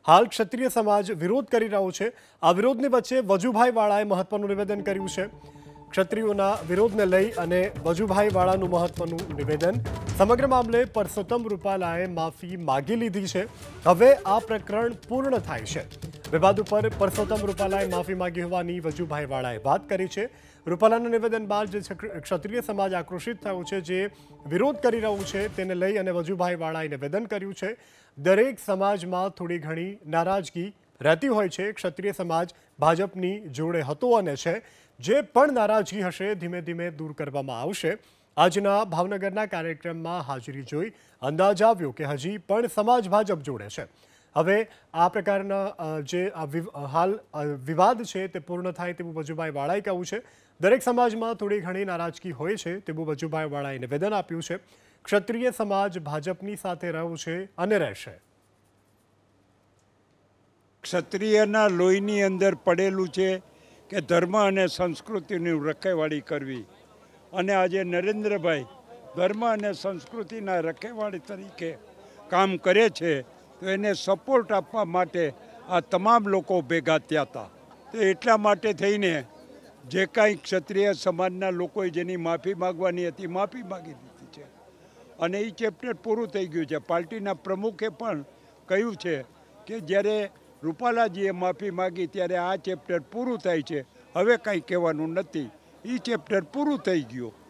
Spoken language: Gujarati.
હાલ ક્ષત્રિય સમાજ વિરોધ કરી રહ્યો છે। આ વિરોધની વચ્ચે વજુભાઈ વાળાએ મહત્વનું નિવેદન કર્યું છે। ક્ષત્રિયોના વિરોધને લઈ અને વજુભાઈ વાળાનું મહત્વનું નિવેદન। સમગ્ર મામલે પરસોત્તમ રૂપાલાએ માફી માગી લીધી છે। હવે આ પ્રકરણ પૂર્ણ થાય છે। વિવાદ ઉપર પરસોત્તમ રૂપાલાએ માફી માગી હોવાની વજુભાઈ વાળાએ વાત કરી છે। રૂપાલાના નિવેદન બાદ જે ક્ષત્રિય સમાજ આક્રોશિત થયો છે, જે વિરોધ કરી રહ્યું છે, તેને લઈ અને વજુભાઈ વાળાએ નિવેદન કર્યું છે। દરેક સમાજમાં થોડી ઘણી નારાજગી રહેતી હોય છે। ક્ષત્રિય સમાજ ભાજપની જોડે હતો અને છે। જે પણ નારાજગી હશે ધીમે ધીમે દૂર કરવામાં આવશે। આજના ભાવનગરના કાર્યક્રમમાં હાજરી જોઈ અંદાજ આવ્યો કે હજી પણ સમાજ ભાજપ જોડે છે। હવે આ પ્રકારના જે હાલ વિવાદ છે તે પૂર્ણ થાય તેવું વજુભાઈ વાળાએ કહ્યું છે। દરેક સમાજમાં થોડી ઘણી નારાજગી હોય છે તેવું વજુભાઈ વાળાએ નિવેદન આપ્યું છે। ક્ષત્રિય સમાજ ભાજપની સાથે રહ્યું છે અને રહેશે। ક્ષત્રિયના લોહીની અંદર પડેલું છે કે ધર્મ અને સંસ્કૃતિની રખેવાળી કરવી, અને આજે નરેન્દ્રભાઈ ધર્મ અને સંસ્કૃતિના રખેવાળી તરીકે કામ કરે છે, તો એને સપોર્ટ આપવા માટે આ તમામ લોકો ભેગા થયા હતા। તો એટલા માટે થઈને જે કાંઈ ક્ષત્રિય સમાજના લોકોએ જેની માફી માગવાની હતી માફી માગી દીધી છે, અને એ ચેપ્ટર પૂરું થઈ ગયું છે। પાર્ટીના પ્રમુખે પણ કહ્યું છે કે જ્યારે રૂપાલાજીએ માફી માગી ત્યારે આ ચેપ્ટર પૂરું થાય છે, હવે કાંઈ કહેવાનું નથી, એ ચેપ્ટર પૂરું થઈ ગયું।